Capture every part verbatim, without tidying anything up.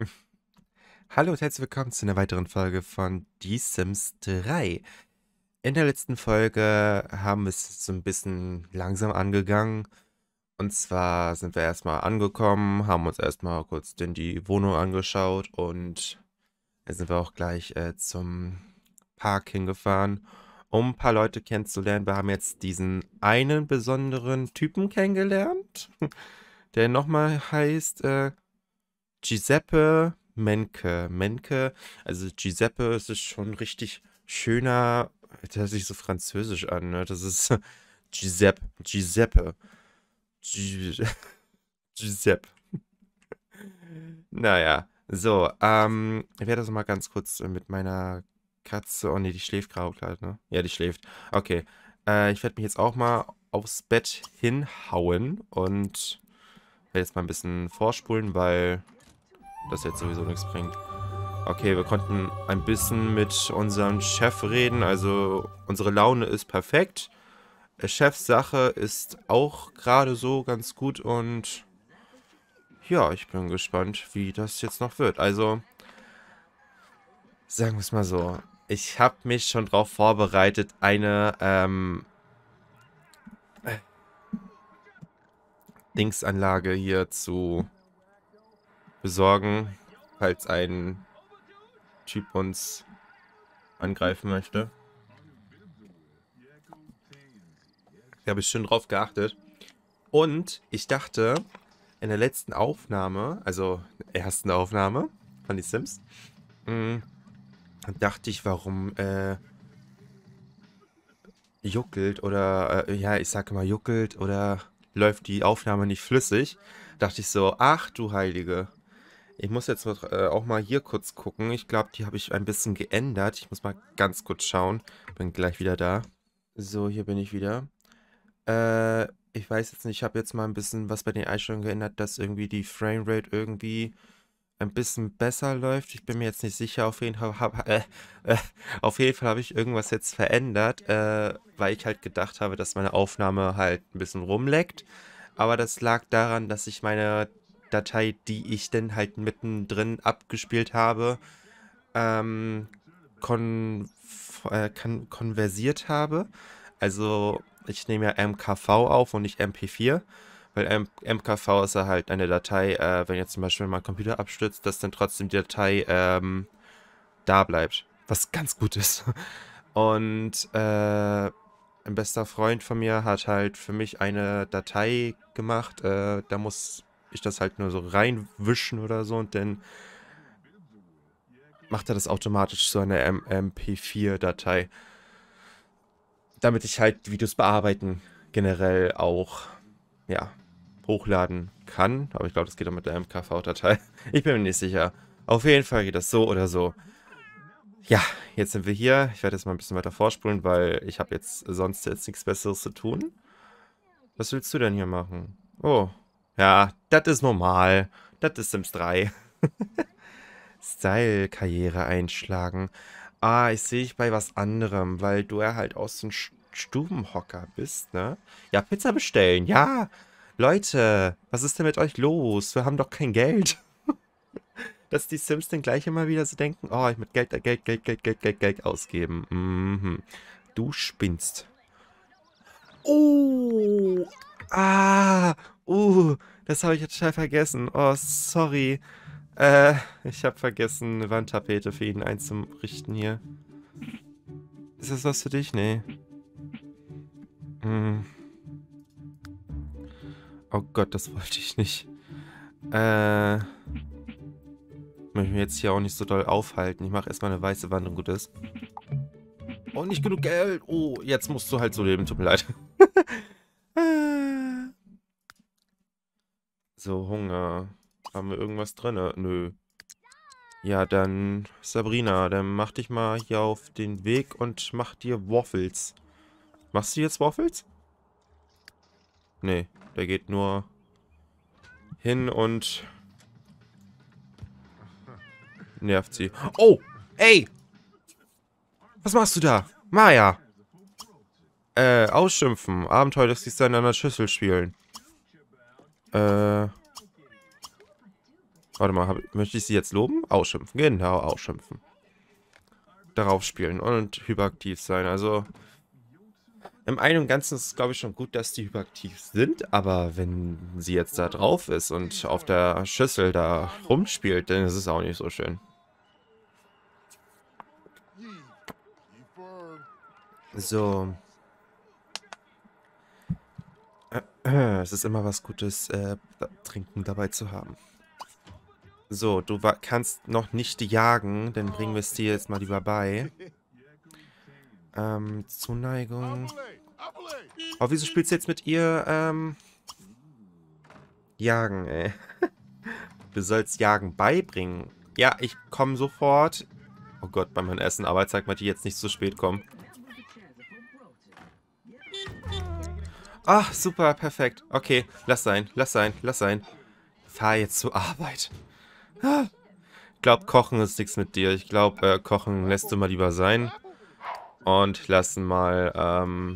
Hallo und herzlich willkommen zu einer weiteren Folge von Die Sims drei. In der letzten Folge haben wir es so ein bisschen langsam angegangen. Und zwar sind wir erstmal angekommen, haben uns erstmal kurz denn die Wohnung angeschaut und dann sind wir auch gleich äh, zum Park hingefahren, um ein paar Leute kennenzulernen. Wir haben jetzt diesen einen besonderen Typen kennengelernt, der nochmal heißt äh, Giuseppe Menke. Menke, also Giuseppe, es ist schon richtig schöner, das hört sich so französisch an, ne? Das ist Giuseppe, Giuseppe, Gi- Giuseppe. Naja, so, ähm, ich werde das mal ganz kurz äh, mit meiner Katze, oh ne, die schläft gerade, ne? Ja, die schläft. Okay, äh, ich werde mich jetzt auch mal aufs Bett hinhauen und werde jetzt mal ein bisschen vorspulen, weil das jetzt sowieso nichts bringt. Okay, wir konnten ein bisschen mit unserem Chef reden. Also unsere Laune ist perfekt. Der Chefs Sache ist auch gerade so ganz gut. Und ja, ich bin gespannt, wie das jetzt noch wird. Also sagen wir es mal so. Ich habe mich schon darauf vorbereitet, eine ähm, Dingsanlage hier zu besorgen, falls ein Typ uns angreifen möchte. Da habe ich schon drauf geachtet. Und ich dachte, in der letzten Aufnahme, also der ersten Aufnahme von die Sims, mh, dachte ich, warum äh, juckelt oder, äh, ja, ich sage mal juckelt oder läuft die Aufnahme nicht flüssig. Dachte ich so, ach du Heilige. Ich muss jetzt noch, äh, auch mal hier kurz gucken. Ich glaube, die habe ich ein bisschen geändert. Ich muss mal ganz kurz schauen. Bin gleich wieder da. So, hier bin ich wieder. Äh, ich weiß jetzt nicht, ich habe jetzt mal ein bisschen was bei den Einstellungen geändert, dass irgendwie die Framerate irgendwie ein bisschen besser läuft. Ich bin mir jetzt nicht sicher. Auf jeden Fall habe äh, äh, auf jeden Fall habe ich irgendwas jetzt verändert, äh, weil ich halt gedacht habe, dass meine Aufnahme halt ein bisschen rumleckt. Aber das lag daran, dass ich meine Datei, die ich dann halt mittendrin abgespielt habe, ähm, kon äh, kan konversiert habe. Also ich nehme ja M K V auf und nicht M P vier, weil M MKV ist ja halt eine Datei, äh, wenn jetzt zum Beispiel mein Computer abstürzt, dass dann trotzdem die Datei ähm, da bleibt, was ganz gut ist. Und äh, ein bester Freund von mir hat halt für mich eine Datei gemacht, äh, da muss ich das halt nur so reinwischen oder so und dann macht er das automatisch zu einer M P vier Datei. Damit ich halt Videos bearbeiten generell auch, ja, hochladen kann. Aber ich glaube, das geht auch mit der M K V-Datei. Ich bin mir nicht sicher. Auf jeden Fall geht das so oder so. Ja, jetzt sind wir hier. Ich werde jetzt mal ein bisschen weiter vorspulen, weil ich habe jetzt sonst jetzt nichts Besseres zu tun. Was willst du denn hier machen? Oh, ja, das ist normal. Das ist Sims drei. Style-Karriere einschlagen. Ah, ich sehe dich bei was anderem, weil du ja halt aus so einem Stubenhocker bist, ne? Ja, Pizza bestellen, ja. Leute, was ist denn mit euch los? Wir haben doch kein Geld. Dass die Sims dann gleich immer wieder so denken, oh, ich mit Geld, Geld, Geld, Geld, Geld, Geld, Geld ausgeben. Mhm. Du spinnst. Oh, ah, uh, das habe ich jetzt total vergessen. Oh, sorry. Äh, ich habe vergessen, eine Wandtapete für ihn einzurichten hier. Ist das was für dich? Nee. Hm. Oh Gott, das wollte ich nicht. Äh, möchte mich jetzt hier auch nicht so doll aufhalten. Ich mache erstmal eine weiße Wand und gut ist. Oh, nicht genug Geld. Oh, jetzt musst du halt so leben. Tut mir leid. Äh. So, Hunger. Haben wir irgendwas drin? Nö. Ja, dann, Sabrina, dann mach dich mal hier auf den Weg und mach dir Waffles. Machst du jetzt Waffles? Nee, der geht nur hin und nervt sie. Oh, ey, was machst du da? Maya. Äh, ausschimpfen. Abenteuer, das siehst du in einer Schüssel spielen. Äh, Warte mal, hab, möchte ich sie jetzt loben? Ausschimpfen. Genau, ausschimpfen. Darauf spielen und hyperaktiv sein. Also, im einen und Ganzen ist es, glaube ich, schon gut, dass die hyperaktiv sind. Aber wenn sie jetzt da drauf ist und auf der Schüssel da rumspielt, dann ist es auch nicht so schön. So. Es ist immer was Gutes, äh, Trinken dabei zu haben. So, du kannst noch nicht jagen, dann bringen wir es dir jetzt mal lieber bei. Ähm, Zuneigung. Oh, wieso spielst du jetzt mit ihr, ähm, Jagen, ey? Du sollst Jagen beibringen. Ja, ich komme sofort. Oh Gott, bei meinem Essen, aber zeig mal, die jetzt nicht zu spät kommen. Ach, super, perfekt. Okay, lass sein, lass sein, lass sein. Fahr jetzt zur Arbeit. Ich glaube, Kochen ist nichts mit dir. Ich glaube, äh, Kochen lässt du mal lieber sein. Und lassen mal, ähm,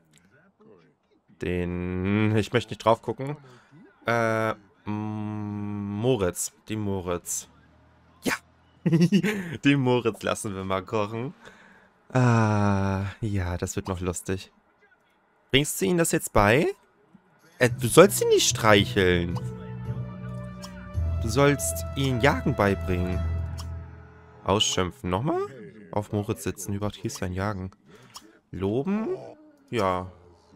den... Ich möchte nicht drauf gucken. Äh, Moritz. Die Moritz. Ja! Den Moritz lassen wir mal kochen. Ah, ja, das wird noch lustig. Bringst du ihm das jetzt bei? Äh, du sollst ihn nicht streicheln. Du sollst ihn Jagen beibringen. Ausschimpfen. Nochmal? Auf Moritz sitzen. Übertrieb sein Jagen. Loben? Ja.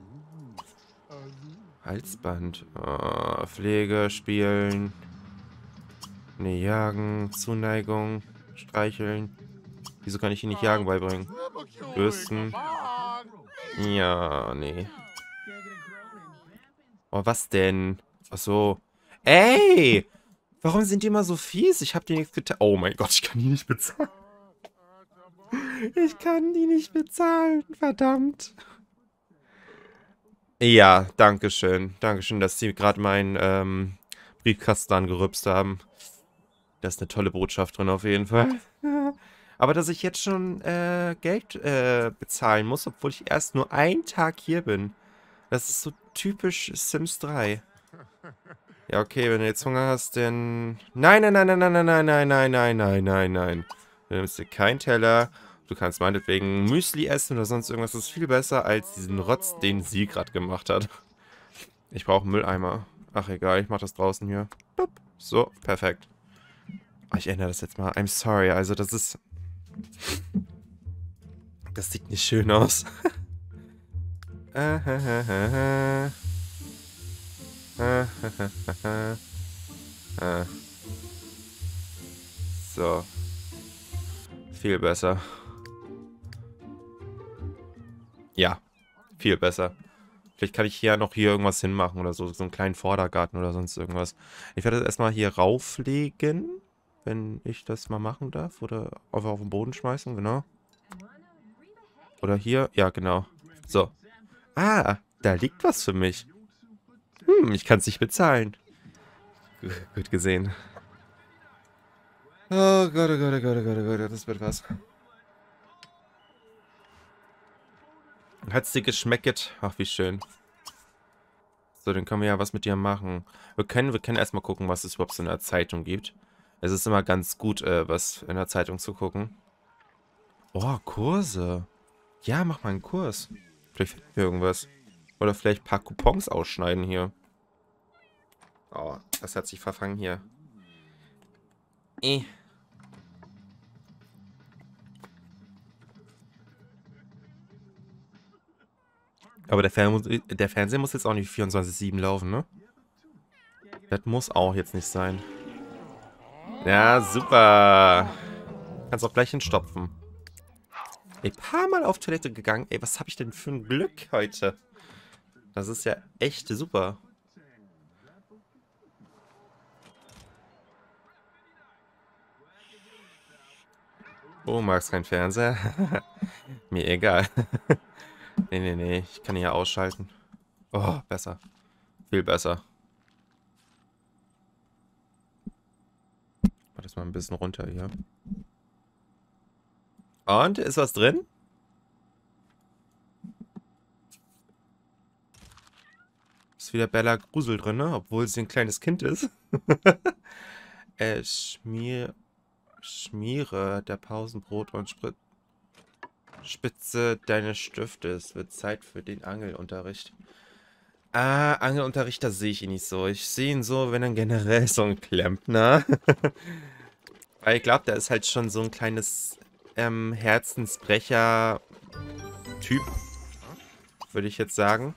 Halsband. Oh, Pflege, spielen. Ne, jagen. Zuneigung. Streicheln. Wieso kann ich ihn nicht Jagen beibringen? Bürsten. Ja, nee. Oh, was denn? Ach so. Ey! Warum sind die immer so fies? Ich hab die nichts getan. Oh mein Gott, ich kann die nicht bezahlen. Ich kann die nicht bezahlen. Verdammt. Ja, danke schön. Dankeschön, dass sie gerade meinen ähm, Briefkasten angerübst haben. Da ist eine tolle Botschaft drin auf jeden Fall. Aber dass ich jetzt schon äh, Geld äh, bezahlen muss, obwohl ich erst nur einen Tag hier bin. Das ist so typisch Sims drei. Ja, okay, wenn du jetzt Hunger hast, dann... Nein, nein, nein, nein, nein, nein, nein, nein, nein, nein, nein, nein. Du nimmst dir keinen Teller. Du kannst meinetwegen Müsli essen oder sonst irgendwas. Das ist viel besser als diesen Rotz, den sie gerade gemacht hat. Ich brauche einen Mülleimer. Ach, egal, ich mach das draußen hier. So, perfekt. Ich ändere das jetzt mal. I'm sorry, also das ist... Das sieht nicht schön aus. So. Viel besser. Ja, viel besser. Vielleicht kann ich hier noch hier irgendwas hinmachen oder so. So einen kleinen Vordergarten oder sonst irgendwas. Ich werde das erstmal hier rauflegen, wenn ich das mal machen darf. Oder einfach auf den Boden schmeißen, genau. Oder hier, ja genau. So. Ah, da liegt was für mich. Hm, ich kann es nicht bezahlen. G gut gesehen. Oh Gott, oh Gott, oh Gott, oh Gott, oh Gott, das wird was. Hat's dir geschmeckt? Ach, wie schön. So, dann können wir ja was mit dir machen. Wir können, wir können erstmal gucken, was es überhaupt so in der Zeitung gibt. Es ist immer ganz gut, äh, was in der Zeitung zu gucken. Oh, Kurse. Ja, mach mal einen Kurs. Vielleicht finden wir irgendwas. Oder vielleicht ein paar Coupons ausschneiden hier. Oh, das hat sich verfangen hier. Eh. Aber der, Fern der Fernseher muss jetzt auch nicht vierundzwanzig sieben laufen, ne? Das muss auch jetzt nicht sein. Ja, super. Kannst auch gleich hinstopfen. Ein paar Mal auf Toilette gegangen. Ey, was habe ich denn für ein Glück heute? Das ist ja echt super. Oh, magst kein Fernseher? Mir egal. Nee, nee, nee. Ich kann ihn ja ausschalten. Oh, besser. Viel besser. Mach das mal ein bisschen runter hier. Und? Ist was drin? Ist wieder Bella Grusel drin, ne? Obwohl sie ein kleines Kind ist. äh, schmier, schmiere der Pausenbrot und Sprit spitze deine Stifte. Es wird Zeit für den Angelunterricht. Ah, Angelunterrichter sehe ich ihn nicht so. Ich sehe ihn so, wenn dann generell so ein Klempner. Weil ich glaube, der ist halt schon so ein kleines ähm, Herzensbrecher-Typ, würde ich jetzt sagen.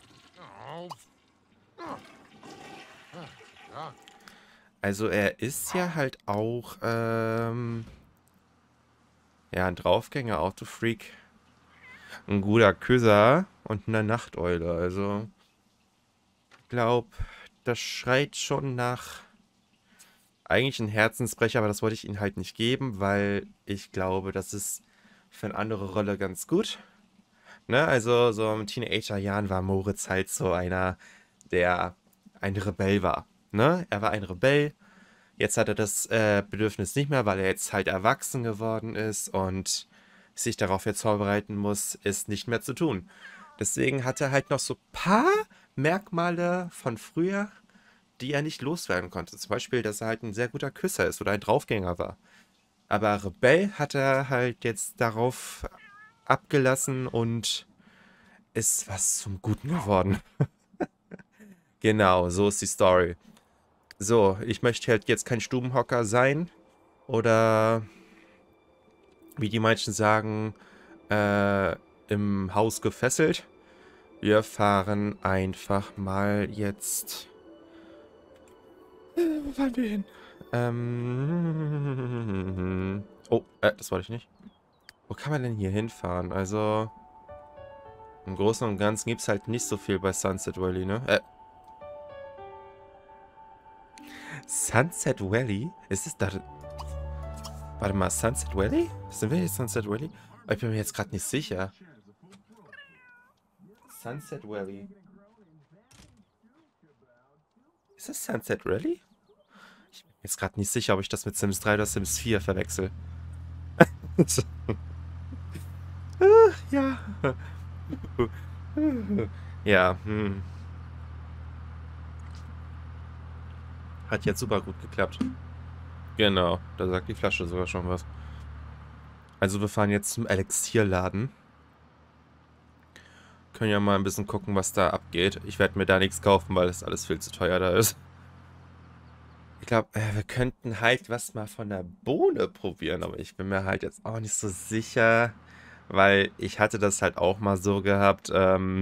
Also er ist ja halt auch ähm, ja, ein Draufgänger, Autofreak, ein guter Küsser und eine Nachteule. Also ich glaube, das schreit schon nach eigentlich ein Herzensbrecher, aber das wollte ich ihm halt nicht geben, weil ich glaube, das ist für eine andere Rolle ganz gut. Ne? Also so in Teenagerjahren war Moritz halt so einer, der ein Rebell war. Ne? Er war ein Rebell. Jetzt hat er das äh, Bedürfnis nicht mehr, weil er jetzt halt erwachsen geworden ist und sich darauf jetzt vorbereiten muss, es nicht mehr zu tun. Deswegen hat er halt noch so ein paar Merkmale von früher, die er nicht loswerden konnte. Zum Beispiel, dass er halt ein sehr guter Küsser ist oder ein Draufgänger war. Aber Rebell hat er halt jetzt darauf abgelassen und ist was zum Guten geworden. Genau, so ist die Story. So, ich möchte halt jetzt kein Stubenhocker sein oder wie die manchen sagen, äh, im Haus gefesselt. Wir fahren einfach mal jetzt. Äh, wo fahren wir hin? Ähm. Oh, äh, das wollte ich nicht. Wo kann man denn hier hinfahren? Also, im Großen und Ganzen gibt es halt nicht so viel bei Sunset Valley, ne? Äh, Sunset Valley? Ist es da... Warte mal, Sunset Valley? Sind wir jetzt Sunset Valley? Oh, ich bin mir jetzt gerade nicht sicher. Sunset Valley. Ist das Sunset Valley? Ich bin jetzt gerade nicht sicher, ob ich das mit Sims drei oder Sims vier verwechsel. Ach, ja. Ja, hm. Hat jetzt super gut geklappt. Genau, da sagt die Flasche sogar schon was. Also wir fahren jetzt zum Elixierladen. Können ja mal ein bisschen gucken, was da abgeht. Ich werde mir da nichts kaufen, weil das alles viel zu teuer da ist. Ich glaube, äh, wir könnten halt was mal von der Bohne probieren, aber ich bin mir halt jetzt auch nicht so sicher, weil ich hatte das halt auch mal so gehabt, ähm,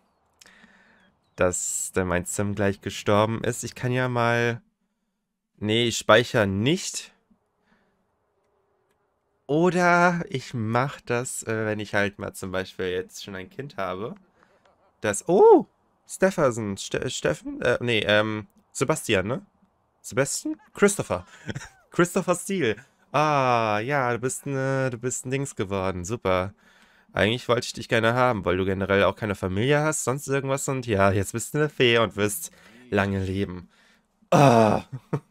dass dann mein Sim gleich gestorben ist. Ich kann ja mal... Nee, ich speichere nicht. Oder ich mache das, äh, wenn ich halt mal zum Beispiel jetzt schon ein Kind habe. Das... Oh! Stephenson. Ste Steffen? Äh, nee, ähm, Sebastian, ne? Sebastian? Christopher. Christopher Steele. Ah, ja, du bist, ne, du bist ein Dings geworden. Super. Eigentlich wollte ich dich gerne haben, weil du generell auch keine Familie hast, sonst irgendwas. Und ja, jetzt bist du eine Fee und wirst lange leben. Ah,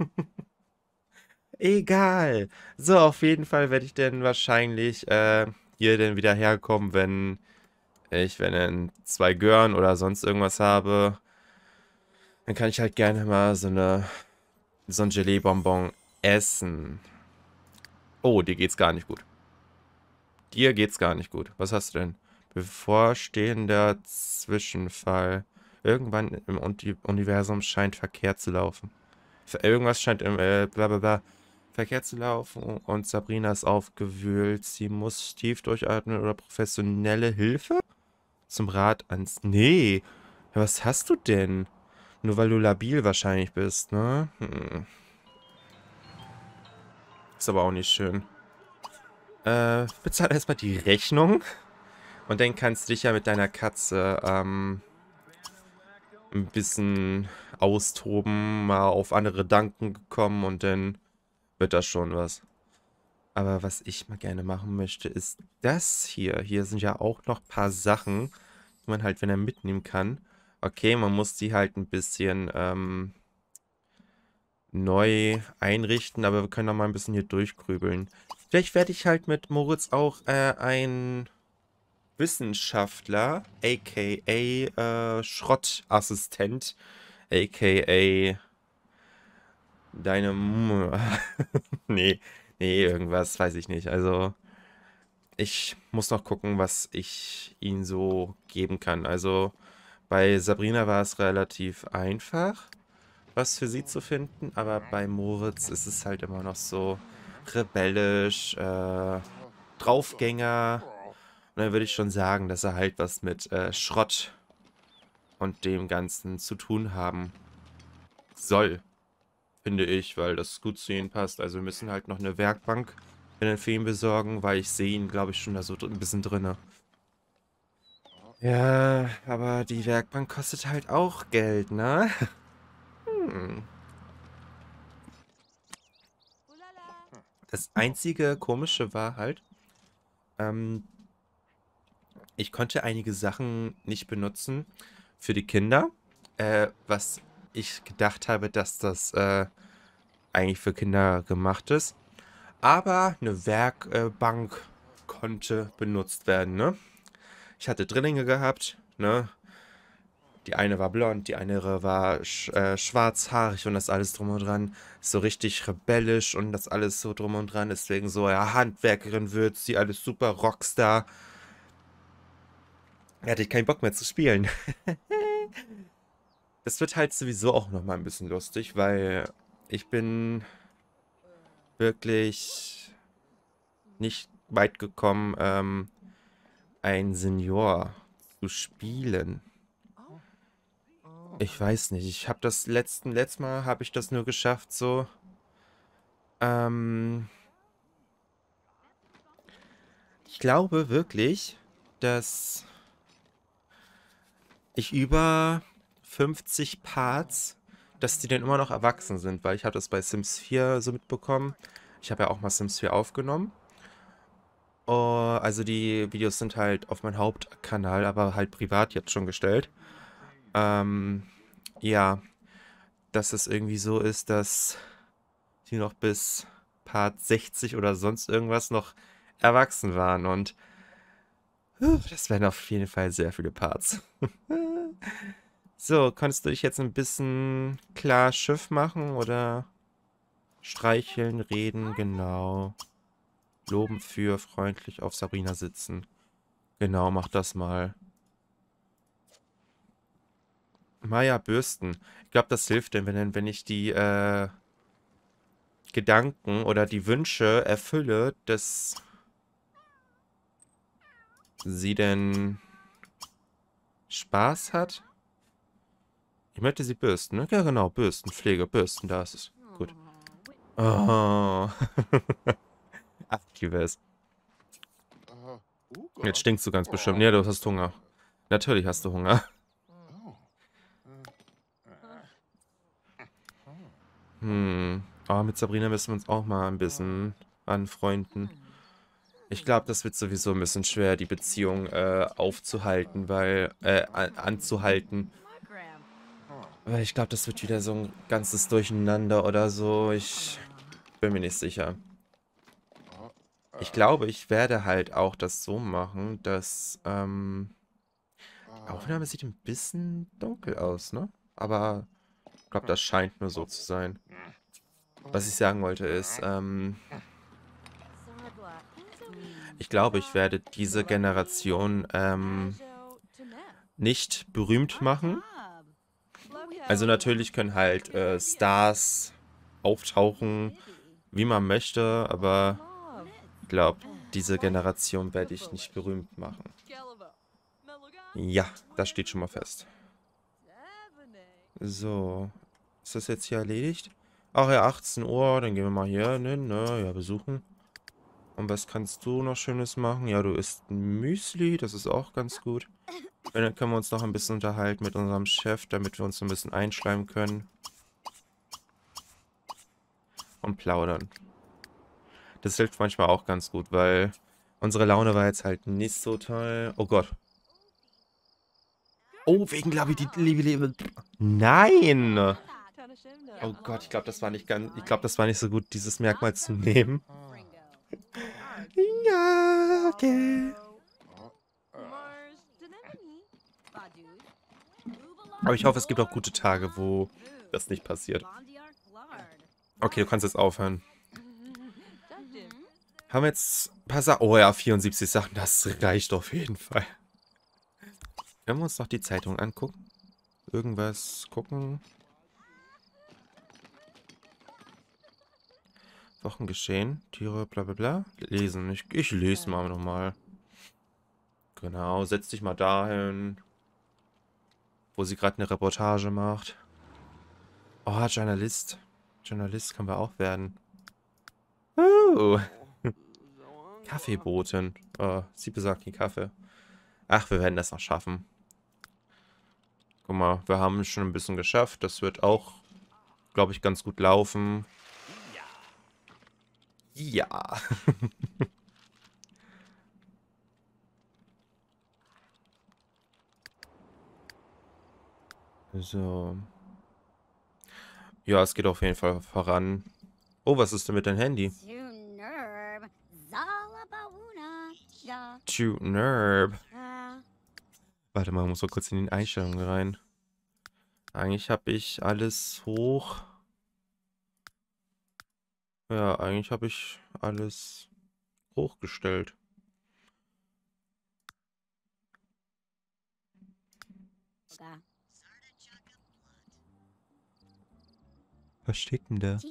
egal. So, auf jeden Fall werde ich dann wahrscheinlich äh, hier dann wieder herkommen, wenn ich, wenn dann zwei Gören oder sonst irgendwas habe. Dann kann ich halt gerne mal so eine, so ein Gelee-Bonbon essen. Oh, dir geht's gar nicht gut. Dir geht's gar nicht gut. Was hast du denn? Bevorstehender Zwischenfall. Irgendwann im Uni- Universum scheint Verkehr zu laufen. Für irgendwas scheint im äh, blablabla Verkehr zu laufen und Sabrina ist aufgewühlt. Sie muss tief durchatmen oder professionelle Hilfe? Zum Rat ans... Nee. Ja, was hast du denn? Nur weil du labil wahrscheinlich bist, ne? Hm. Ist aber auch nicht schön. Äh, bezahl erstmal die Rechnung. Und dann kannst du dich ja mit deiner Katze ähm, ein bisschen austoben, mal auf andere Gedanken gekommen und dann wird das schon was. Aber was ich mal gerne machen möchte, ist das hier. Hier sind ja auch noch ein paar Sachen, die man halt, wenn er mitnehmen kann. Okay, man muss die halt ein bisschen ähm, neu einrichten, aber wir können noch mal ein bisschen hier durchgrübeln. Vielleicht werde ich halt mit Moritz auch äh, ein Wissenschaftler, aka äh, Schrottassistent, aka Deine... M- nee, nee, irgendwas, weiß ich nicht. Also, ich muss noch gucken, was ich ihnen so geben kann. Also, bei Sabrina war es relativ einfach, was für sie zu finden, aber bei Moritz ist es halt immer noch so rebellisch, äh, Draufgänger. Und dann würde ich schon sagen, dass er halt was mit äh, Schrott und dem Ganzen zu tun haben soll, finde ich, weil das gut zu ihm passt. Also wir müssen halt noch eine Werkbank für ihn besorgen, weil ich sehe ihn, glaube ich, schon da so dr- ein bisschen drinne. Ja, aber die Werkbank kostet halt auch Geld, ne? Hm. Das einzige Komische war halt, ähm, ich konnte einige Sachen nicht benutzen für die Kinder, äh, was ich gedacht habe, dass das äh, eigentlich für Kinder gemacht ist. Aber eine Werkbank konnte benutzt werden, ne? Ich hatte Drillinge gehabt, ne? Die eine war blond, die andere war sch äh, schwarzhaarig und das alles drum und dran. So richtig rebellisch und das alles so drum und dran. Deswegen so, ja, Handwerkerin wird sie, alles super Rockstar. Da hatte ich keinen Bock mehr zu spielen. Das wird halt sowieso auch nochmal ein bisschen lustig, weil ich bin wirklich nicht weit gekommen, ähm, ein Senior zu spielen. Ich weiß nicht, ich habe das letzten, letztes Mal habe ich das nur geschafft, so, ähm, ich glaube wirklich, dass ich über fünfzig Parts, dass die dann immer noch erwachsen sind, weil ich habe das bei Sims vier so mitbekommen. Ich habe ja auch mal Sims vier aufgenommen. Oh, also die Videos sind halt auf meinem Hauptkanal, aber halt privat jetzt schon gestellt. Ähm, ja, dass es irgendwie so ist, dass die noch bis Part sechzig oder sonst irgendwas noch erwachsen waren. Und huh, das wären auf jeden Fall sehr viele Parts. So, kannst du dich jetzt ein bisschen klar Schiff machen oder streicheln, reden, genau. Loben für, freundlich auf Sabrina sitzen. Genau, mach das mal. Maya bürsten. Ich glaube, das hilft denn, wenn, wenn ich die äh, Gedanken oder die Wünsche erfülle, dass sie denn Spaß hat. Ich möchte sie bürsten, ne? Ja, genau, bürsten, Pflege, bürsten, da ist es. Gut. Oh. Aktives. Jetzt stinkst du ganz bestimmt. Ja, du hast Hunger. Natürlich hast du Hunger. Hm. Oh, mit Sabrina müssen wir uns auch mal ein bisschen anfreunden. Ich glaube, das wird sowieso ein bisschen schwer, die Beziehung äh, aufzuhalten, weil, äh, an, anzuhalten. Weil ich glaube, das wird wieder so ein ganzes Durcheinander oder so. Ich bin mir nicht sicher. Ich glaube, ich werde halt auch das so machen, dass, ähm, die Aufnahme sieht ein bisschen dunkel aus, ne? Aber ich glaube, das scheint nur so zu sein. Was ich sagen wollte ist, ähm, ich glaube, ich werde diese Generation, ähm, nicht berühmt machen. Also natürlich können halt äh, Stars auftauchen, wie man möchte, aber ich glaube, diese Generation werde ich nicht berühmt machen. Ja, das steht schon mal fest. So, ist das jetzt hier erledigt? Ach ja, achtzehn Uhr, dann gehen wir mal hier hin, ne, ja, besuchen. Und was kannst du noch Schönes machen? Ja, du isst ein Müsli, das ist auch ganz gut. Und dann können wir uns noch ein bisschen unterhalten mit unserem Chef, damit wir uns ein bisschen einschreiben können. Und plaudern. Das hilft manchmal auch ganz gut, weil unsere Laune war jetzt halt nicht so toll. Oh Gott. Oh, wegen Liebe. Nein! Oh Gott, ich glaube, das war nicht ganz. Ich glaube, das war nicht so gut, dieses Merkmal zu nehmen. Ja, okay. Aber ich hoffe, es gibt auch gute Tage, wo das nicht passiert. Okay, du kannst jetzt aufhören. Haben wir jetzt ein paar Sachen... Oh ja, vierundsiebzig Sachen, das reicht auf jeden Fall. Können wir uns noch die Zeitung angucken? Irgendwas gucken? Wochengeschehen, Tiere, bla bla bla. Lesen. Ich, ich lese mal nochmal. Genau, setz dich mal dahin, wo sie gerade eine Reportage macht. Oh, Journalist. Journalist können wir auch werden. Uh. Kaffeeboten. Oh, sie besorgt den Kaffee. Ach, wir werden das noch schaffen. Guck mal, wir haben schon ein bisschen geschafft. Das wird auch, glaube ich, ganz gut laufen. Ja. So. Ja, es geht auf jeden Fall voran. Oh, was ist denn mit deinem Handy? Too nerb. Warte mal, muss mal kurz in die Einstellungen rein. Eigentlich habe ich alles hoch. Ja, eigentlich habe ich alles hochgestellt. Was steht denn da?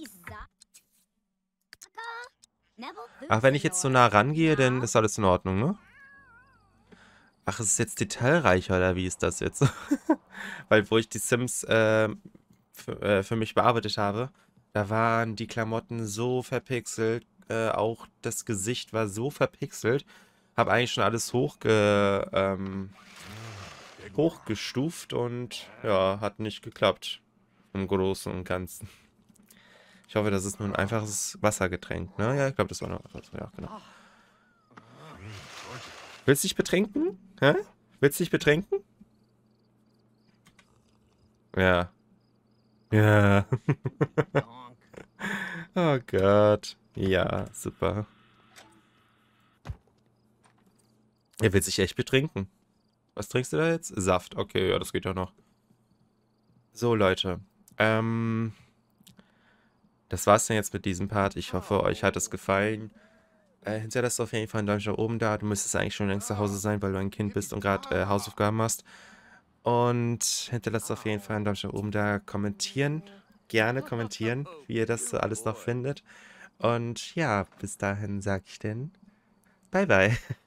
Ach, wenn ich jetzt so nah rangehe, dann ist alles in Ordnung, ne? Ach, es ist jetzt detailreicher, oder wie ist das jetzt? Weil, wo ich die Sims äh, für, äh, für mich bearbeitet habe, da waren die Klamotten so verpixelt, äh, auch das Gesicht war so verpixelt. Habe eigentlich schon alles hochge, ähm, hochgestuft und ja, hat nicht geklappt. Im Großen und Ganzen. Ich hoffe, das ist nur ein einfaches Wassergetränk, ne? Ja, ich glaube, das war noch etwas. Ja, genau. Willst du dich betrinken? Hä? Willst du dich betrinken? Ja. Ja. Oh Gott. Ja, super. Er will sich echt betrinken. Was trinkst du da jetzt? Saft. Okay, ja, das geht ja noch. So, Leute. Ähm, das war's dann jetzt mit diesem Part. Ich hoffe, euch hat es gefallen. Äh, hinterlasst auf jeden Fall einen Daumen nach oben da. Du müsstest eigentlich schon längst zu Hause sein, weil du ein Kind bist und gerade äh, Hausaufgaben machst. Und hinterlasst auf jeden Fall einen Daumen nach oben da. Kommentieren. Gerne kommentieren, wie ihr das so alles noch findet. Und ja, bis dahin sage ich denn bye bye.